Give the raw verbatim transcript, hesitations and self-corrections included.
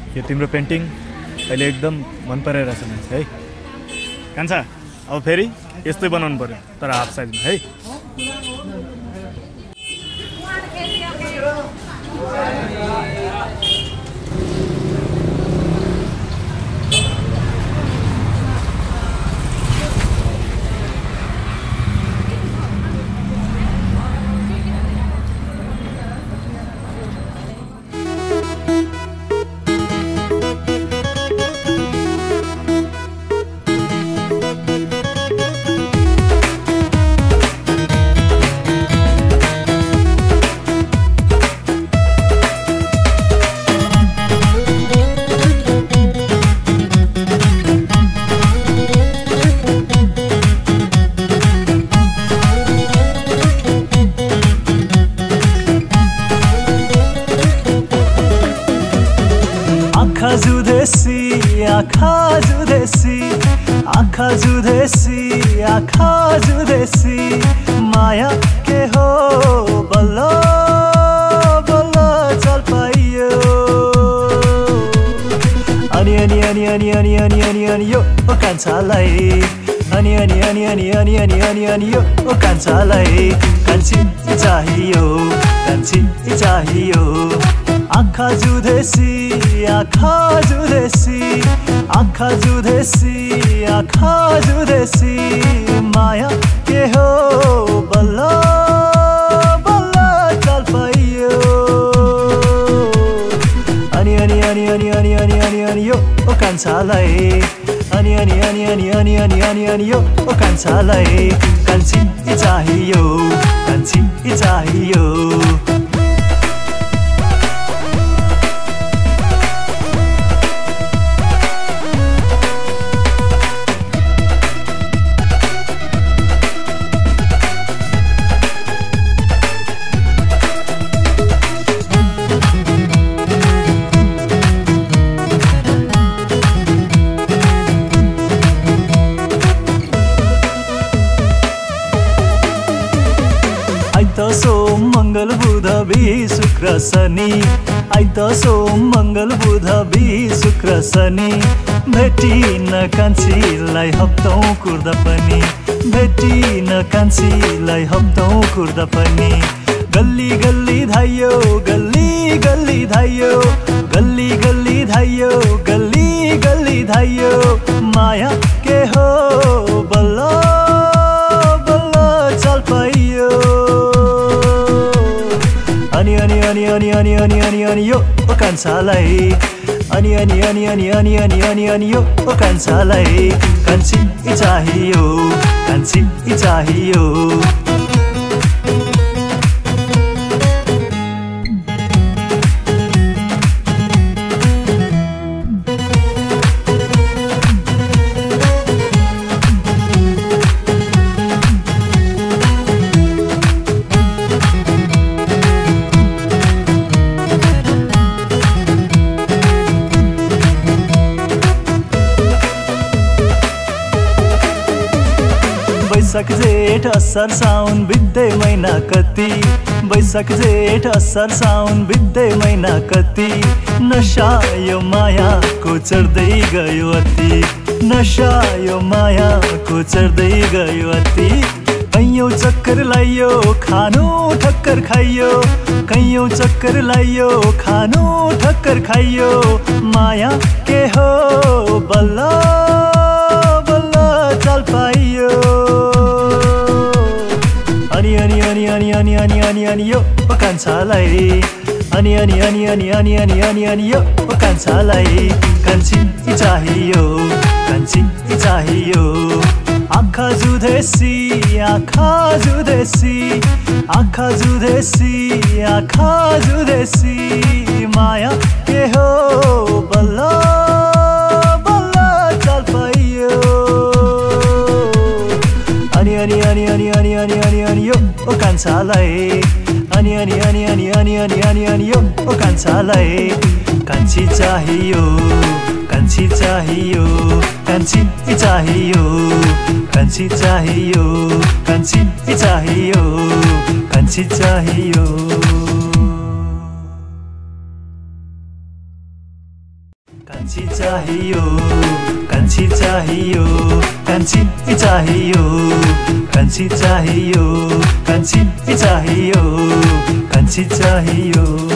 यो तिम्रो पेन्टिङ अहिले एकदम मन परिरहेछ मान्छे है कान्छा। अब फेरि यस्तै बनाउनु पर्यो तर हाफ साइजमा है। आँखा जुदेसी आँखा जुदेसी आँखा जुदेसी आँखा जुदेसी माया के हो बल्ल बल्ल चल पाइयो। अनि अनि अनि अनि अनि अनि अनि अनि यो ओ कान्छालाई अनि अनि अनि अनि अनि अनि अनि अनि यो ओ कान्छालाई कान्छी चाहियो कान्छी चाहियो। आँखा जुदेसी आँखा जुदेसी आँखा जुदेसी आँखा जुदेसी माया के हो बल्ल बल्ल चल पाइयो। अनि अनि अनि अनि अनि अनि अनि अनि यो ओ कान्छालाई अनि अनि अनि अनि अनि अनि अनि अनि यो ओ कान्छालाई कान्छी चाहियो कान्छी चाहियो। आइत सोम मंगल बुध बी शुक्र शनि आइत सोम मंगल बुध बी शुक्र शनि भेटिन कान्छीलाई हप्तौं कुर्दा पनि भेटिन कान्छीलाई हप्तौं कुर्दा पनि। गल्ली गल्ली धाइयो गल्ली गल्ली धाइयो गल्ली गल्ली धाइयो गल्ली गल्ली धाइयो माया के हो बल्ल बल्ल चल पाइयो। अनि अनि अनि अनि अनि अनि अनि अनि यो ओ कान्छालाई अनि अनि अनि अनि अनि अनि अनि अनि यो ओ कान्छालाई कान्छी चाहियो कान्छी चाहियो। बैशाख जेठ असार साउन बित्दै महिना कति बैशाख जेठ असार साउन बित्दै महिना कति नशा यो मायाको चढ्दै गयो अति नशा यो मायाको चढ्दै गयो अति। कैयौं चक्कर लाइयो खानु ठक्कर खाइयो कैयौं चक्कर लाइयो खानु ठक्कर खाइयो माया के हो बल्ल बल्ल चल पाइयो। अनि अनि अनि अनि अनि अनि अनि अनि यो ओ कान्छालाई अनि अनि अनि अनि अनि अनि अनि अनि यो ओ कान्छालाई कान्छी चाहियो कान्छी चाहियो। आँखा जुदेसी आँखा जुदेसी आँखा जुदेसी आँखा जुदेसी माया के हो बल्ल बल्ल चल पाइयो। अनि अनि अनि अनि अनि अनि अनि अनि यो ओ कान्छालाई अनि अनि अनि अनि अनि अनि अनि अनि यो ओ कान्छालाई कान्छी चाहियो कान्छी चाहियो कान्छी चाहियो कान्छी चाहियो कान्छी चाहियो कान्छी चाहियो। कान्छी चाहियो कान्छी चाहियो कान्छी चाहियो कान्छी चाहियो कान्छी चाहियो कान्छी चाहियो